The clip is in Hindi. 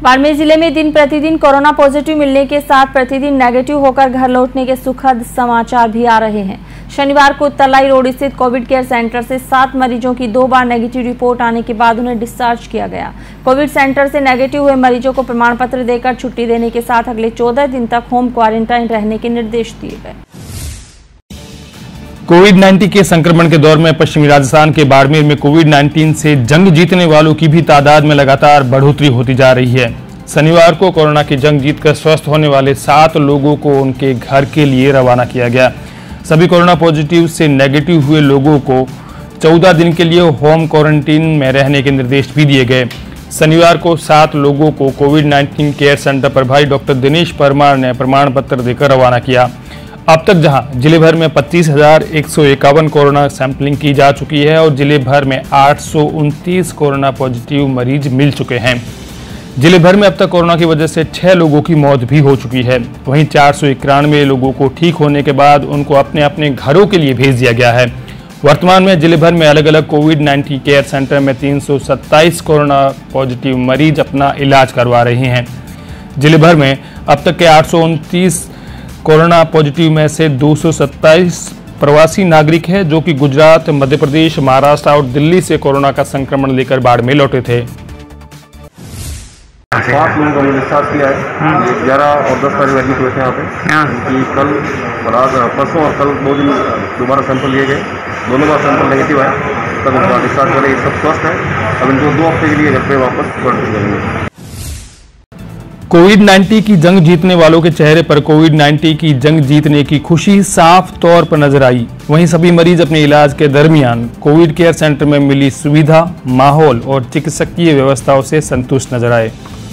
बाड़मेर जिले में दिन प्रतिदिन कोरोना पॉजिटिव मिलने के साथ प्रतिदिन नेगेटिव होकर घर लौटने के सुखद समाचार भी आ रहे हैं। शनिवार को तलाई रोड स्थित कोविड केयर सेंटर से 7 मरीजों की 2 बार नेगेटिव रिपोर्ट आने के बाद उन्हें डिस्चार्ज किया गया। कोविड सेंटर से नेगेटिव हुए मरीजों को प्रमाण पत्र देकर छुट्टी देने के साथ अगले 14 दिन तक होम क्वारंटाइन रहने के निर्देश दिए गए। कोविड-19 के संक्रमण के दौर में पश्चिमी राजस्थान के बाड़मेर में कोविड-19 से जंग जीतने वालों की भी तादाद में लगातार बढ़ोतरी होती जा रही है। शनिवार को कोरोना की जंग जीतकर स्वस्थ होने वाले 7 लोगों को उनके घर के लिए रवाना किया गया। सभी कोरोना पॉजिटिव से नेगेटिव हुए लोगों को 14 दिन के लिए होम क्वारंटीन में रहने के निर्देश भी दिए गए। शनिवार को 7 लोगों को कोविड-19 केयर सेंटर प्रभारी डॉक्टर दिनेश परमार ने प्रमाण पत्र देकर रवाना किया। अब तक जहां जिले भर में 25,151 कोरोना सैंपलिंग की जा चुकी है और जिले भर में 829 कोरोना पॉजिटिव मरीज मिल चुके हैं। जिले भर में अब तक कोरोना की वजह से 6 लोगों की मौत भी हो चुकी है। वहीं 491 लोगों को ठीक होने के बाद उनको अपने अपने घरों के लिए भेज दिया गया है। वर्तमान में जिले भर में अलग अलग कोविड-19 केयर सेंटर में 327 कोरोना पॉजिटिव मरीज अपना इलाज करवा रहे हैं। जिले भर में अब तक के 829 कोरोना पॉजिटिव में से 227 प्रवासी नागरिक हैं, जो कि गुजरात, मध्य प्रदेश, महाराष्ट्र और दिल्ली से कोरोना का संक्रमण लेकर बाड़मेर लौटे थे। 7 लोगों को डिस्चार्ज किया है। 11 और 10 तारीख एडमिट हुए थे यहाँ पे। कि कल परसों और कल 2 दिन दोबारा सैंपल लिए गए, दोनों बार सैंपल नेगेटिव आया, तब उनका डिस्चार्ज करें। सब स्वस्थ है। अब इनको 2 हफ्ते के लिए घर पे वापस क्वारंटीन करेंगे। कोविड-19 की जंग जीतने वालों के चेहरे पर कोविड-19 की जंग जीतने की खुशी साफ तौर पर नजर आई। वहीं सभी मरीज अपने इलाज के दरमियान कोविड केयर सेंटर में मिली सुविधा, माहौल और चिकित्सकीय व्यवस्थाओं से संतुष्ट नजर आए।